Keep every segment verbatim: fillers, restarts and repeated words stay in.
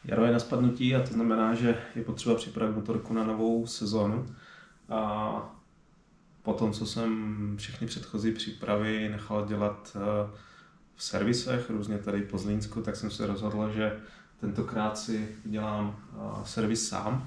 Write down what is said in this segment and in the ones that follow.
Jaro je na spadnutí a to znamená, že je potřeba připravit motorku na novou sezónu. A potom, co jsem všechny předchozí přípravy nechal dělat v servisech, různě tady po Zlínsku, tak jsem se rozhodl, že tentokrát si dělám servis sám.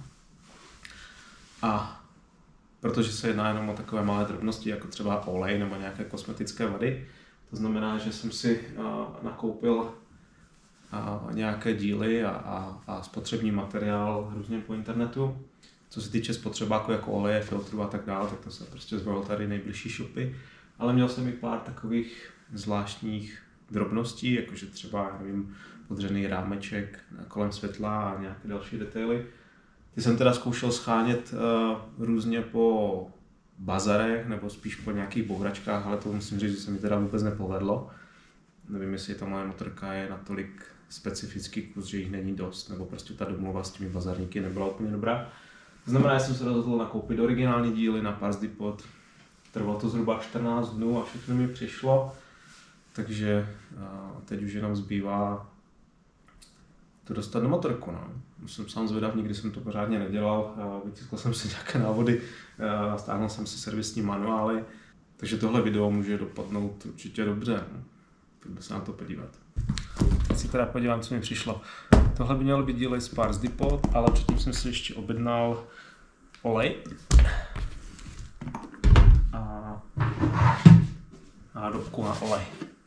A protože se jedná jenom o takové malé drobnosti, jako třeba olej nebo nějaké kosmetické vady, to znamená, že jsem si nakoupil nějaké díly a, a, a spotřební materiál různě po internetu. Co se týče spotřebáku jako oleje, filtru a tak dále, tak to se prostě zvolil tady nejbližší shopy. Ale měl jsem i pár takových zvláštních drobností, jakože třeba, nevím, podřený rámeček kolem světla a nějaké další detaily. Ty jsem teda zkoušel schánět uh, různě po bazarech nebo spíš po nějakých bohračkách, ale to musím říct, že se mi teda vůbec nepovedlo. Nevím, jestli ta moje motorka je natolik specifický kus, že jich není dost, nebo prostě ta domluva s těmi bazarníky nebyla úplně dobrá. To znamená, že jsem se rozhodl nakoupit originální díly na Parts Depot. Trvalo to zhruba čtrnáct dnů a všechno mi přišlo, takže uh, teď už jenom zbývá to dostat na motorku. No. Jsem sám zvědav, nikdy jsem to pořádně nedělal, vytiskl jsem si nějaké návody, stáhnul jsem si servisní manuály, takže tohle video může dopadnout určitě dobře. No. Pojďme se na to podívat. Teď si teda podívám, co mi přišlo. Tohle by mělo být díly z Parts Depot, ale předtím jsem si ještě objednal olej a nádobku na olej.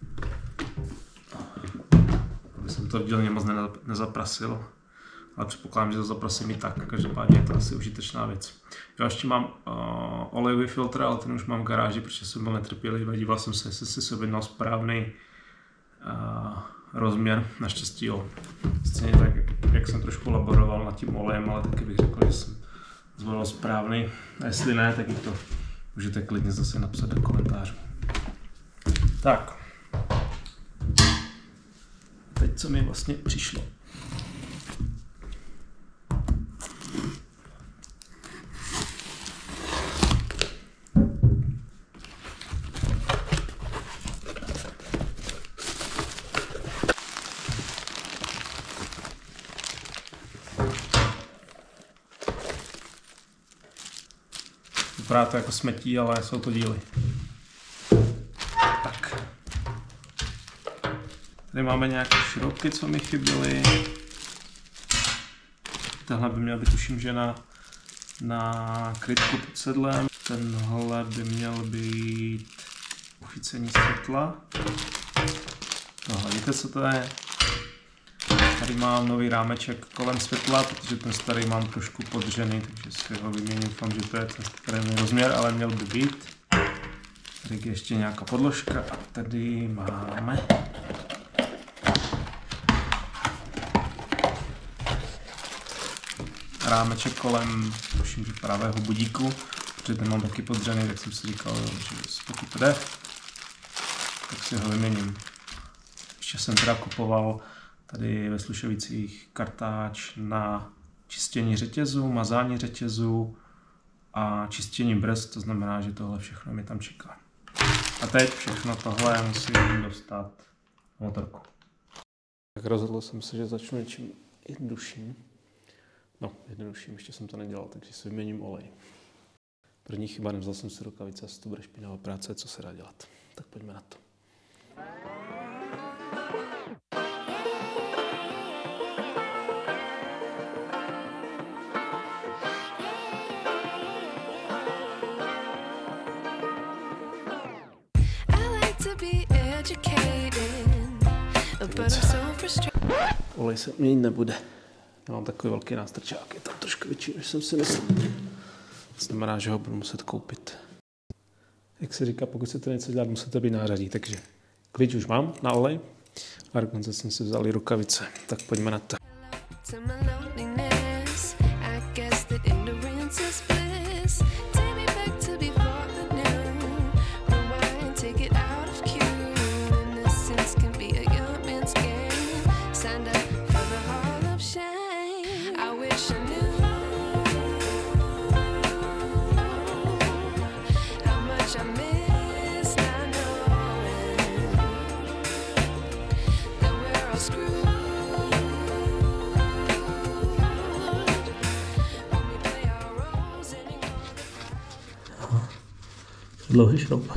Aby jsem to v dílně moc nezaprasil, ale předpokládám, že to zaprasím i tak. Každopádně je to asi užitečná věc. Já ještě mám uh, olejový filtr, ale ten už mám v garáži, protože jsem byl netrpělivý. Díval jsem se, jestli si objednal správný uh, rozměr. Naštěstí jo. Stejně tak, jak jsem trošku laboroval nad tím olejem, ale taky bych řekl, že jsem zvolil správný. A jestli ne, tak i to můžete klidně zase napsat do komentářů. Tak. Teď, co mi vlastně přišlo. Vypadá to jako smetí, ale jsou to díly. Tak. Tady máme nějaké šroubky, co mi chyběly. Tenhle by měl být, tuším, že na, na krytku pod sedlem. Tenhle by měl být uchycení světla. Tohle, víte, co to je? Tady mám nový rámeček kolem světla, protože ten starý mám trošku podřený, takže si ho vyměním. Doufám, že to je ten starý rozměr, ale měl by být. Tady je ještě nějaká podložka a tady máme rámeček kolem, tuším, že pravého budíku, protože ten mám taky podřený, tak jsem si říkal, že pokud to jde, tak si ho vyměním. Ještě jsem teda kupoval tady ve Slušovicích kartáč na čištění řetězu, mazání řetězu a čištění brzd, to znamená, že tohle všechno mi tam čeká. A teď všechno tohle musím dostat na motorku. Tak rozhodl jsem se, že začnu něčím jednodušším. No, jednodušším, ještě jsem to nedělal, takže si vyměním olej. První chyba, nevzal jsem si rukavice, asi to bude špinavá práce, co se dá dělat. Tak pojďme na to. Olej se měnit nebude. Já mám takový velký nástrčák, je tam trošku větší, než jsem si myslel. To znamená, že ho budu muset koupit. Jak se říká, pokud chcete něco dělat, musíte být nářadí. Takže klíč už mám na olej a dokonce jsem si vzal i rukavice. Tak pojďme na to. dlouhý šroub.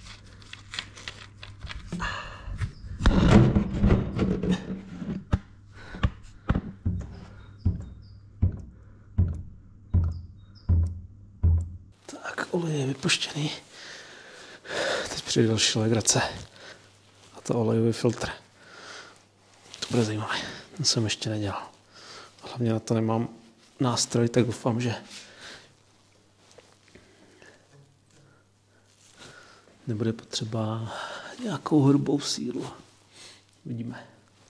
Tak, olej je vypuštěný. Teď přijde další legrace. A to olejový filtr. To bude zajímavé. To jsem ještě nedělal. Hlavně na to nemám nástroj, tak doufám, že nebude potřeba nějakou hrubou sílu. Vidíme.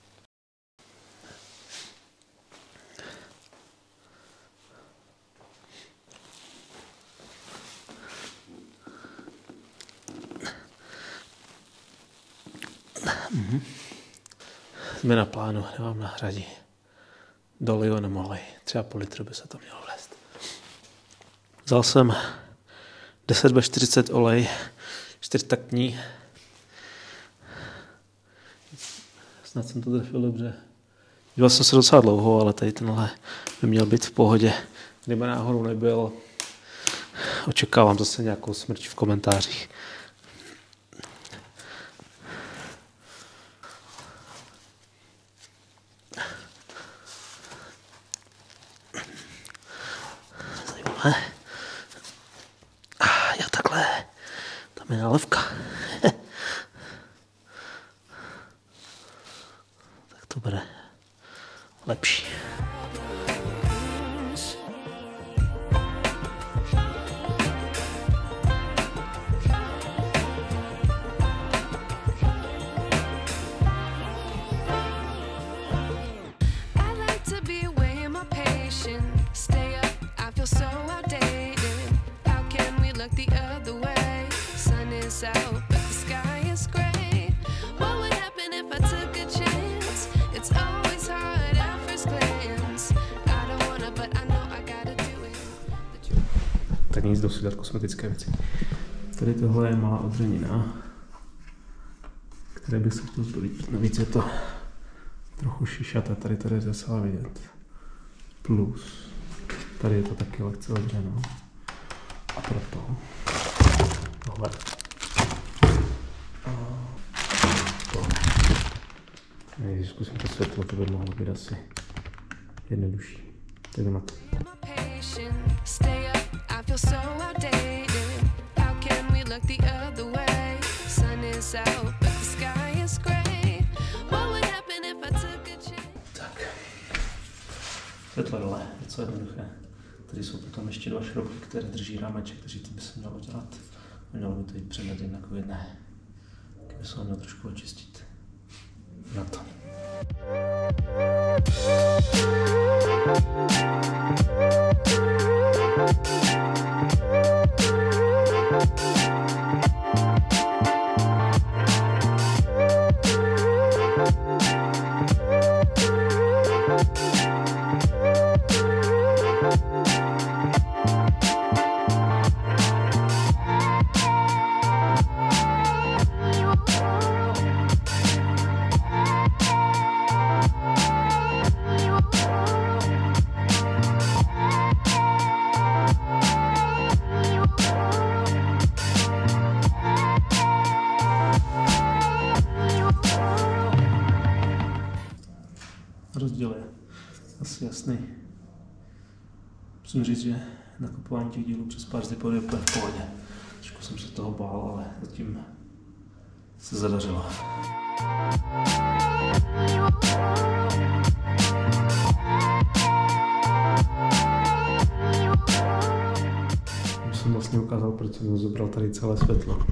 Mhm. Jsme na plánu, nemám na hradí. Doliju nemohli, třeba půl litru by se to mělo vlézt. Vzal jsem deset na čtyřicet olej, čtyřtaktní. Snad jsem to trefil dobře. Díval jsem se docela dlouho, ale tady tenhle by měl být v pohodě. Kdyby náhodou nebyl, očekávám zase nějakou smrť v komentářích. Zajímavé. Ah, jo, takhle. Tam je nálevka. Tak to bude lepší. Tak nic, jdou si dát kosmetické věci. Tady tohle je malá odřenina, které bych se chtěl zbavit. Navíc je to trochu šišaté, tady tady je docela vidět. Plus, tady je to taky lehce odřeno. A proto tohle. A tohle. Když zkusím to světlo, to by mohlo být asi jednodušší. Tak na to. So outdated. How can we look the other way? Sun is out, but the sky is gray. What would happen if I took a chance? Tak. Světlo dole, něco jednoduché. Tady jsou potom ještě dva šroubky, které drží rámeček, takže tím by se mělo dělat. Mělo by to jít předat jednak v jedné. Kdyby se ho měl trošku očistit. Na to. Rozdíl je asi jasný. Musím říct, že nakupování těch dílů přes pár zipů je úplně v pohodě. Trošku jsem se toho bál, ale zatím se zadařilo. Už jsem vlastně ukázal, proč jsem zobral tady celé světlo.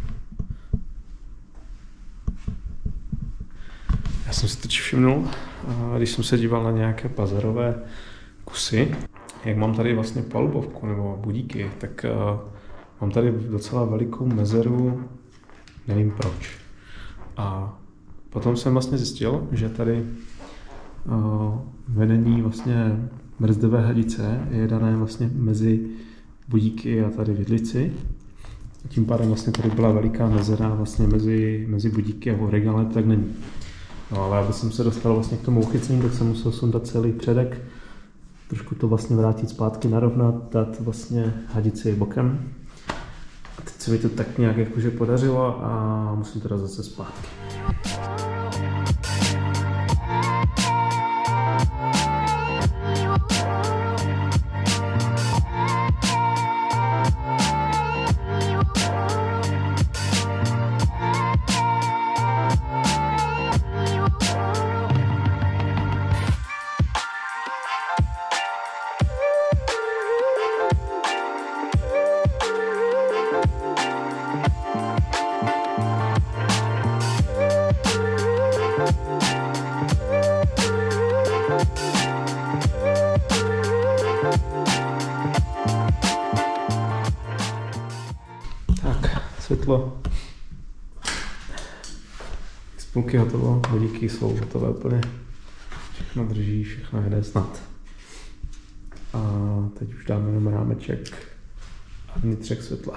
Já jsem si teď všimnul, když jsem se díval na nějaké bazarové kusy, jak mám tady vlastně palubovku nebo budíky, tak uh, mám tady docela velikou mezeru, nevím proč. A potom jsem vlastně zjistil, že tady uh, vedení vlastně brzdové hadice je dané vlastně mezi budíky a tady vidlici. A tím pádem vlastně tady byla veliká mezera vlastně mezi, mezi budíky a originál, ale tak není. No, ale aby jsem se dostal vlastně k tomu uchycení, tak jsem musel sundat celý předek, trošku to vlastně vrátit zpátky, narovnat, dát vlastně hadici bokem. A teď se mi to tak nějak jakože podařilo a musím teda zase zpátky. Světlo. Spolky hotovo, vodíky jsou hotové úplně. Všechno drží, všechno jede snad. A teď už dáme jenom rámeček a vnitřek světla.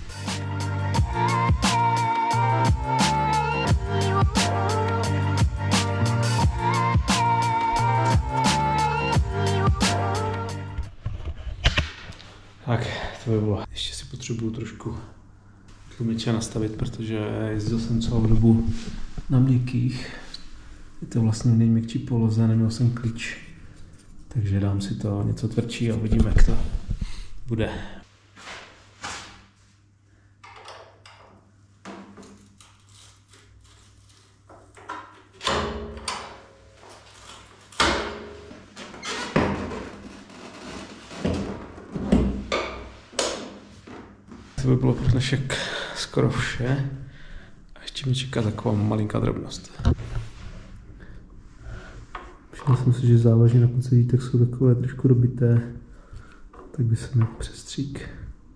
Tak, to by bylo. Ještě si potřebuju trošku tlumiče nastavit, protože jezdil jsem celou dobu na měkkých. Je to vlastně v nejměkčí poloze, neměl jsem klíč. Takže dám si to něco tvrdší a uvidíme, jak to bude. To by bylo pro dnešek skoro vše. A ještě mě čeká taková malinká drobnost. Všiml jsem si, že závaží na konci dítek jsou takové trošku dobité, tak by se měl přestřík.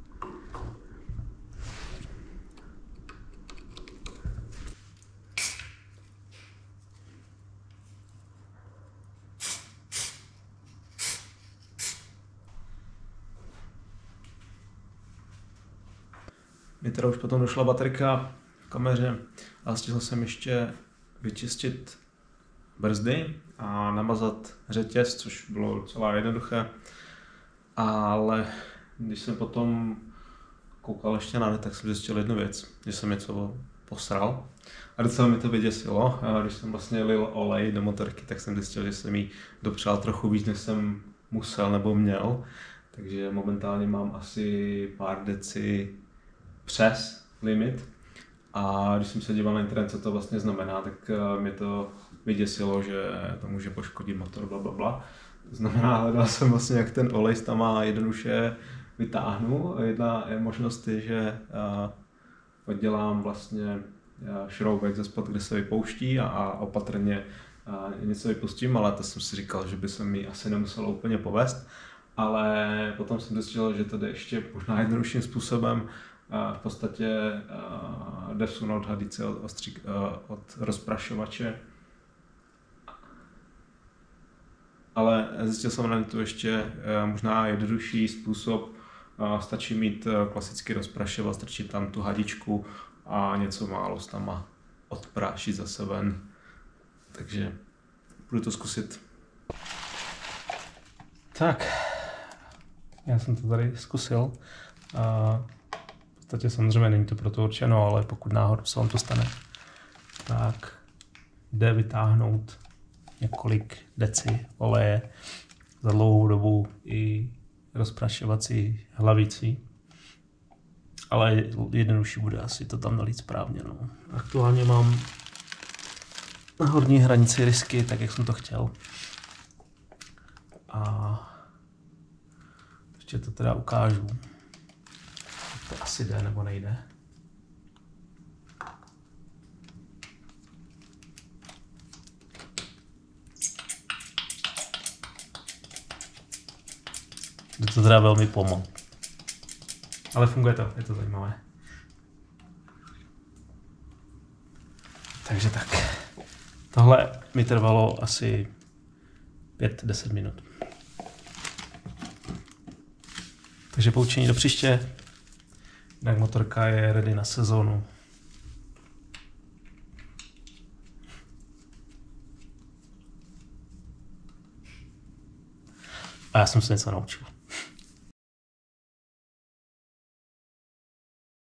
Mně teda už potom došla baterka v kameře a stihl jsem ještě vyčistit brzdy a namazat řetěz, což bylo docela jednoduché. Ale když jsem potom koukal ještě na net, tak jsem zjistil jednu věc, že jsem něco posral. A docela mi to vyděsilo. A když jsem vlastně lil olej do motorky, tak jsem zjistil, že jsem jí dopřál trochu víc, než jsem musel nebo měl. Takže momentálně mám asi pár deci přes limit. A když jsem se díval na internet, co to vlastně znamená, tak mě to vyděsilo, že to může poškodit motor, blablabla. To znamená, hledal jsem vlastně, jak ten olej tam má jednoduše vytáhnu. Jedna možnost je, že oddělám vlastně šroubek ze spod, kde se vypouští a, a opatrně a něco vypustím, ale to jsem si říkal, že by se mi asi nemuselo úplně povést. Ale potom jsem zjistil, že to jde ještě možná jednodušším způsobem. V podstatě jde vsunout hadice od, ostřík, od rozprašovače. Ale zjistil jsem na to ještě možná jednodušší způsob. Stačí mít klasický rozprašovač, strčit tam tu hadičku a něco málo tam odprášit zase ven. Takže budu to zkusit. Tak, já jsem to tady zkusil. V podstatě samozřejmě není to pro to určeno, ale pokud náhodou se vám to stane, tak jde vytáhnout několik deci oleje za dlouhou dobu i rozprašovací hlavicí. Ale jednodušší bude asi to tam nalít správně. No. Aktuálně mám na horní hranici risky, tak jak jsem to chtěl. A ještě to teda ukážu. To asi jde nebo nejde. Jde to teda velmi pomalu. Ale funguje to, je to zajímavé. Takže tak. Tohle mi trvalo asi pět deset minut. Takže poučení do příště. Tak motorka je ready na sezónu. A já jsem se něco naučil.